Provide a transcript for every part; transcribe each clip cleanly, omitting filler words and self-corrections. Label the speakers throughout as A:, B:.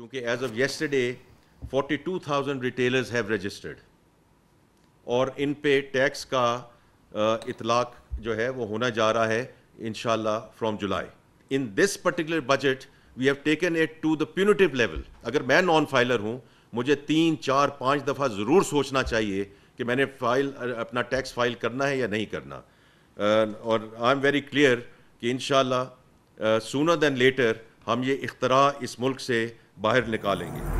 A: क्योंकि as of yesterday 42,000 retailers have registered और इन पे टैक्स का इतलाक जो है वो होना जा रहा है इंशाल्लाह from July. In this particular budget we have taken it to the punitive level. अगर मैं नॉन फाइलर हूँ, मुझे 3, 4, 5 दफ़ा ज़रूर सोचना चाहिए कि मैंने अपना टैक्स फाइल करना है या नहीं करना। और आई एम वेरी क्लियर कि इंशाल्लाह सूनर देन लेटर हम ये इख्तरा इस मुल्क से बाहर निकालेंगे।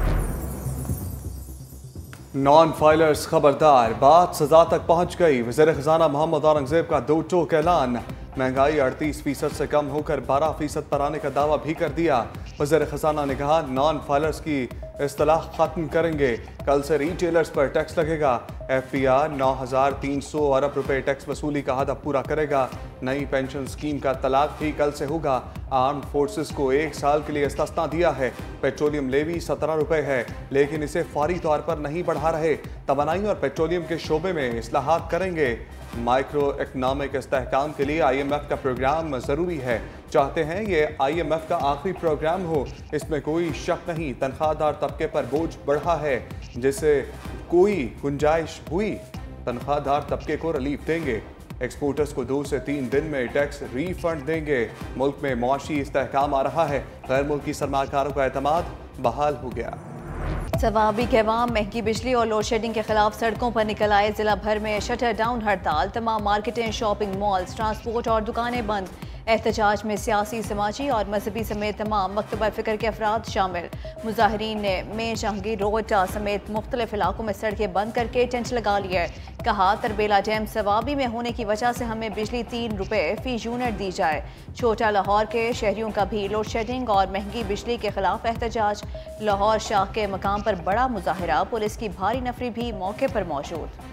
B: नॉन फाइलर्स खबरदार, बात सजा तक पहुंच गई। वज़ीर ख़ज़ाना मोहम्मद औरंगज़ेब का दो टोक ऐलान। महंगाई 38% से कम होकर 12% पर आने का दावा भी कर दिया। वज़ीर ख़ज़ाना ने कहा नॉन फाइलर्स की इस्तिलाह ख़त्म करेंगे। कल से रिटेलर्स पर टैक्स लगेगा। FPR 9,300 अरब रुपए टैक्स वसूली का हदफ पूरा करेगा। नई पेंशन स्कीम का तलाक भी कल से होगा। आर्म्ड फोर्सेस को 1 साल के लिए इस्तिस्ना दिया है। पेट्रोलियम लेवी 17 रुपए है, लेकिन इसे फौरी तौर पर नहीं बढ़ा रहे। तवानाई और पेट्रोलियम के शोबे में इस्लाहात करेंगे। माइक्रो इकनॉमिक इस्तेहकाम के लिए IMF का प्रोग्राम ज़रूरी है। चाहते हैं ये IMF का आखिरी प्रोग्राम हो, इसमें कोई शक नहीं। तनख्वाहदार तबके पर बोझ बढ़ा है, जिससे कोई गुंजाइश हुई तनख्वाहदार तबके को रिलीफ देंगे। एक्सपोर्टर्स को 2 से 3 दिन में टैक्स रिफंड देंगे। मुल्क में मुआशी इस्तेहकाम आ रहा है। गैर मुल्की सरमाकारों का एतमाद बहाल हो गया।
C: सवाबी के अवाम महंगी बिजली और लोड शेडिंग के खिलाफ सड़कों पर निकल आए। जिला भर में शटर डाउन हड़ताल। तमाम मार्केटें, शॉपिंग मॉल्स, ट्रांसपोर्ट और दुकानें बंद। एहतजाज में सियासी, समाजी और मजहबी समेत तमाम मकतबा फ़िक्र के अफराद शामिल। मुजाहिरीन ने में जहांगीर रोड समेत मुख्तलिफ इलाकों में सड़कें बंद करके टेंट लगा लिए। कहा तरबेला डैम सवाबी में होने की वजह से हमें बिजली 3 रुपए फी यूनिट दी जाए। छोटा लाहौर के शहरियों का भी लोड शेडिंग और महंगी बिजली के खिलाफ एहतजाज। लाहौर शाह के मकाम पर बड़ा मुजाहरा। पुलिस की भारी नफरी भी मौके पर मौजूद।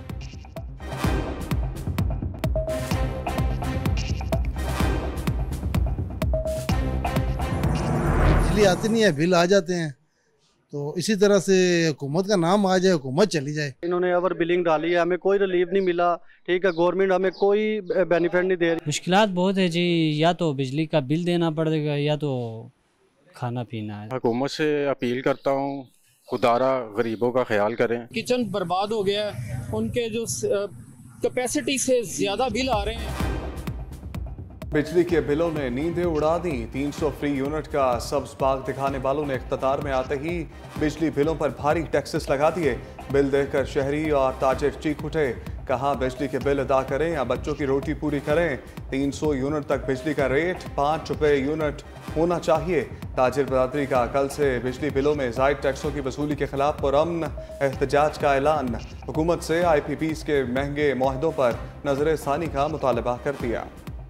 D: आती नहीं है, बिल आ जाते हैं, तो इसी तरह से हुकूमत का नाम आ जाए, हुकूमत चली जाए।
E: इन्होंने ओवर बिलिंग डाली है, हमें कोई रिलीफ नहीं मिला। ठीक है, गवर्नमेंट हमें कोई बेनिफिट नहीं दे रही।
F: मुश्किलात बहुत है जी, या तो बिजली का बिल देना पड़ेगा या तो खाना पीना है।
G: हुकूमत से अपील करता हूँ, खुदारा गरीबों का ख्याल करें।
H: किचन बर्बाद हो गया है, उनके जो कैपेसिटी से ज़्यादा बिल आ रहे हैं।
B: बिजली के बिलों ने नींदें उड़ा दी। 300 फ्री यूनिट का सब्ज बाग दिखाने वालों ने इख्तियार में आते ही बिजली बिलों पर भारी टैक्सेस लगा दिए। बिल देखकर शहरी और ताजिर चीख उठे। कहा बिजली के बिल अदा करें या बच्चों की रोटी पूरी करें। 300 यूनिट तक बिजली का रेट 5 रुपए यूनिट होना चाहिए। ताजिर बरादरी का कल से बिजली बिलों में ज़ायद टैक्सों की वसूली के खिलाफ पुरअमन एहतजाज का ऐलान। हुकूमत से IPPs के महंगे मुआहदों पर नजर सानी का मुतालबा कर दिया।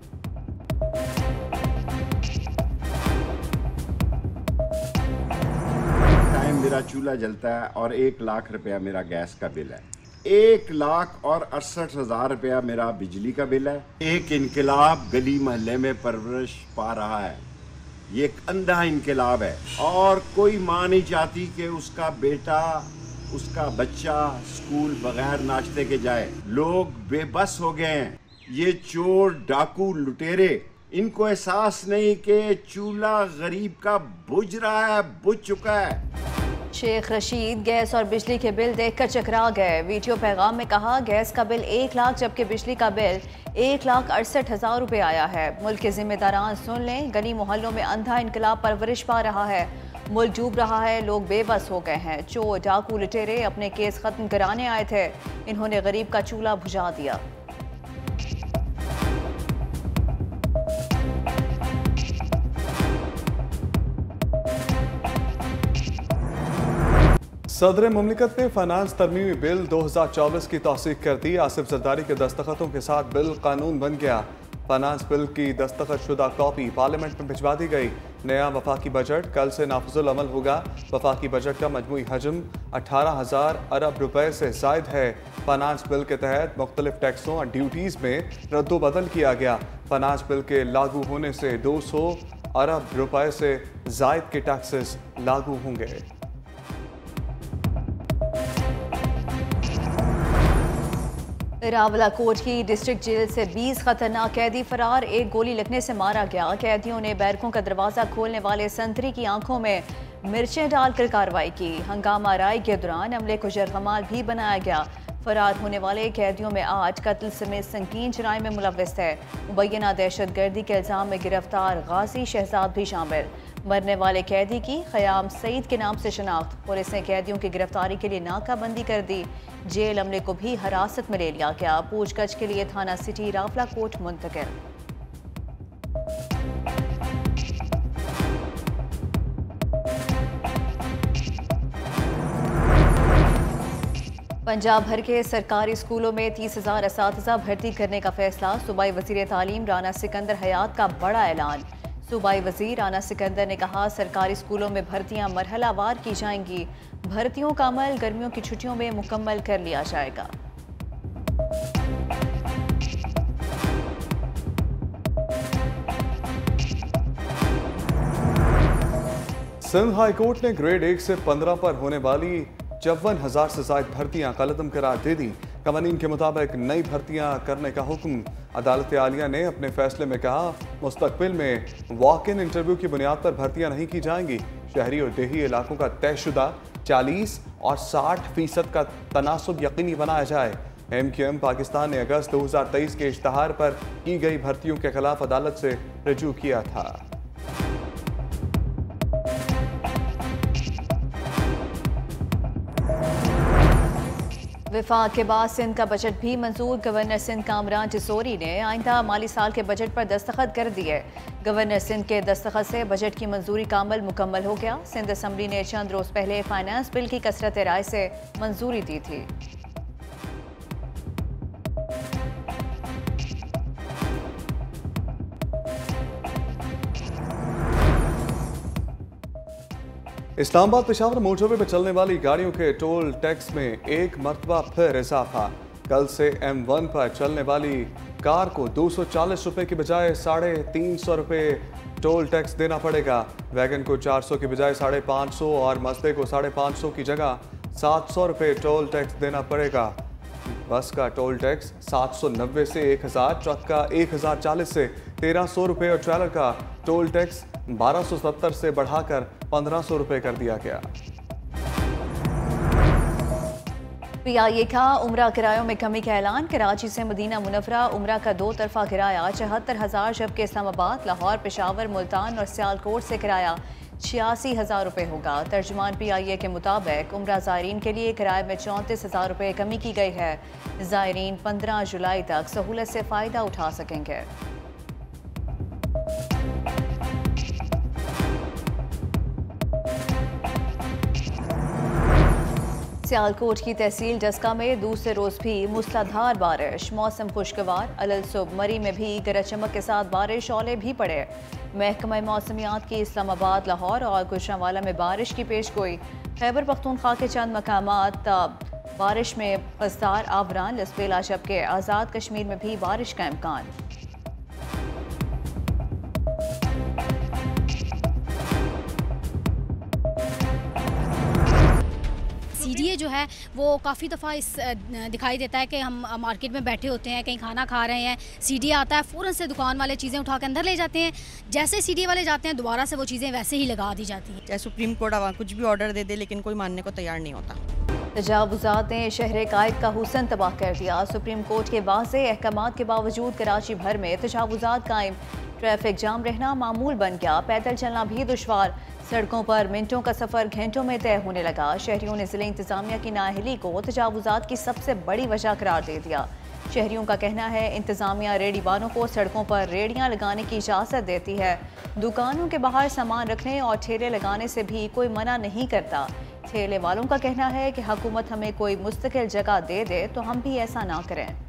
I: मेरा चूल्हा जलता है और 1 लाख रुपया मेरा गैस का बिल है। 1,68,000 रुपया मेरा बिजली का बिल है। एक इनकलाब गली मोहल्ले में परवरिश पा रहा है। ये एक अंधा इनकलाब है और कोई माँ नहीं चाहती कि उसका बेटा, उसका बच्चा स्कूल बगैर नाश्ते के जाए। लोग बेबस हो गए हैं। ये चोर, डाकू, लुटेरे, इनको एहसास नहीं कि चूल्हा गरीब का बुझ रहा है, बुझ चुका है।
C: शेख रशीद गैस और बिजली के बिल देखकर चकरा गए। वीडियो पैगाम में कहा गैस का बिल 1 लाख जबकि बिजली का बिल 1,68,000 रुपये आया है। मुल्क के जिम्मेदारान सुन लें, गली मोहल्लों में अंधा इनकलाब परवरिश पा रहा है। मुल्क डूब रहा है, लोग बेबस हो गए हैं। चोर, डाकू, लुटेरे अपने केस खत्म कराने आए थे, इन्होंने गरीब का चूल्हा बुझा दिया।
B: सदर मुमलिकत ने फाइनेंस तरमीमी बिल 2024 की तौसीक कर दी। आसिफ जरदारी के दस्तखतों के साथ बिल कानून बन गया। फाइनेंस बिल की दस्तखत शुदा कॉपी पार्लियामेंट में भिजवा दी गई। नया वफाकी बजट कल से नाफिजुल अमल होगा। वफाकी बजट का मजमूई हजम 18,000 अरब रुपए से जायद है। फाइनेंस बिल के तहत मुख्तलिफ टैक्सों और ड्यूटीज़ में रद्दोबदल किया गया। फाइनेंस बिल के लागू होने से 200 अरब रुपए से जायद के टैक्सेस लागू होंगे।
C: रावलाकोट की डिस्ट्रिक्ट जेल से 20 खतरनाक कैदी फरार। एक गोली लगने से मारा गया। कैदियों ने बैरकों का दरवाजा खोलने वाले संतरी की आंखों में मिर्चें डालकर कार्रवाई की। हंगामा राय के दौरान अमले को जरगमाल भी बनाया गया। फरार होने वाले कैदियों में 8 कत्ल समेत संगीन जुराइम में मुलव्वस है। मुबैना दहशत गर्दी के इल्जाम में गिरफ्तार गाजी शहजाद भी शामिल। मरने वाले कैदी की ख़याम सईद के नाम से शनाख्त। पुलिस ने कैदियों की गिरफ्तारी के लिए नाकाबंदी कर दी। जेल अमले को भी हिरासत में ले लिया गया। पूछगछ के लिए थाना सिटी रावला कोट मुंतकिल। पंजाब भर के सरकारी स्कूलों में 30,000 असातिज़ा भर्ती करने का फैसला। सूबाई वज़ीर तालीम राना सिकंदर हयात का बड़ा ऐलान। सूबाई वज़ीर राना सिकंदर ने कहा, सरकारी स्कूलों में भर्तियां मरहलावार की जाएंगी। भर्तियों का अमल गर्मियों की छुट्टियों में मुकम्मल कर लिया जाएगा।
B: सिंध हाई कोर्ट ने ग्रेड 1 से 15 पर होने वाली 54,000 से ज्यादा भर्तियां कलअदम करार दे दी। कवानीन के मुताबिक नई भर्तियां करने का हुक्म। अदालत आलिया ने अपने फैसले में कहा, मुस्तकबिल में वॉक इन इंटरव्यू की बुनियाद पर भर्तियां नहीं की जाएंगी। शहरी और देही इलाकों का तयशुदा 40 और 60% का तनासुब यकीनी बनाया जाए। MQM पाकिस्तान ने अगस्त 2023 के इश्तहार पर की गई भर्तियों के खिलाफ अदालत से रजू किया था।
C: विफाक के बाद सिंध का बजट भी मंजूर। गवर्नर सिंध कामरान टिसोरी ने आइंदा माली साल के बजट पर दस्तखत कर दिए। गवर्नर सिंध के दस्तखत से बजट की मंजूरी का अमल मुकम्मल हो गया। सिंध असम्बली ने चंद रोज पहले फाइनेंस बिल की कसरत राय से मंजूरी दी थी।
B: इस्लामाबाद पेशावर मोटरवे पर चलने वाली गाड़ियों के टोल टैक्स में एक मरतबा फिर इजाफा। कल से M1 पर चलने वाली कार को 240 रुपये की बजाय 350 रुपये टोल टैक्स देना पड़ेगा। वैगन को 400 की बजाय 550 और मस्ते को 550 की जगह 700 रुपये टोल टैक्स देना पड़ेगा। बस का टोल टैक्स 790 से 1000, ट्रक का 1040 से 1300 रुपये और ट्रेलर का टोल टैक्स 1270 से बढ़ाकर 1500 रुपये कर दिया गया।
C: PIA का उम्रा किरायों में कमी का ऐलान। कराची से मदीना मुनव्वरा उम्रा का 2 तरफा किराया 74,000, जबकि इस्लामाबाद, लाहौर, पेशावर, मुल्तान और सियालकोट से किराया 86,000 रुपये होगा। तर्जुमान PIA के मुताबिक उम्रा ज़ायरीन के लिए किराए में 34,000 रुपये कमी की गई है। ज़ायरीन 15 जुलाई तक सहूलत से फ़ायदा उठा सकेंगे। सियालकोट की तहसील डस्का में दूसरे रोज भी मूसलाधार बारिश। मौसम खुशगवार। अलल सुबह मरी में भी गरज चमक के साथ बारिश, ओले भी पड़े। महकमा मौसमियात की इस्लामाबाद, लाहौर और गुजरांवाला में बारिश की पेशगोई। खैबर पख्तूनख्वा के चंद मकामात बारिश में पसदार आवरान लसबेला, जबकि आज़ाद कश्मीर में भी बारिश का इम्कान।
J: CDA जो है वो काफ़ी दफ़ा इस दिखाई देता है कि हम मार्केट में बैठे होते हैं, कहीं खाना खा रहे हैं, CDA आता है, फ़ौरन से दुकान वाले चीज़ें उठा के अंदर ले जाते हैं। जैसे CDA वाले जाते हैं, दोबारा से वो चीज़ें वैसे ही लगा दी जाती हैं।
K: चाहे सुप्रीम कोर्ट कुछ भी ऑर्डर दे दे, लेकिन कोई मानने को तैयार नहीं होता।
C: तजावुज़ात ने शहर कायद का हुसन तबाह कर दिया। सुप्रीम कोर्ट के वाज़े अहकामात के बावजूद कराची भर में तजावुज़ात कायम। ट्रैफिक जाम रहना मामूल बन गया। पैदल चलना भी दुश्वार। सड़कों पर मिनटों का सफ़र घंटों में तय होने लगा। शहरियों ने ज़िले इंतज़ामिया की नाअहली को तजावुज़ात की सबसे बड़ी वजह करार दे दिया। शहरियों का कहना है, इंतज़ामिया रेहड़ीवालों को सड़कों पर रेहड़ियाँ लगाने की इजाज़त देती है। दुकानों के बाहर सामान रखने और ठेले लगाने से भी कोई मना नहीं करता। ठेले वालों का कहना है कि हुकूमत हमें कोई मुस्तकिल जगह दे दे तो हम भी ऐसा ना करें।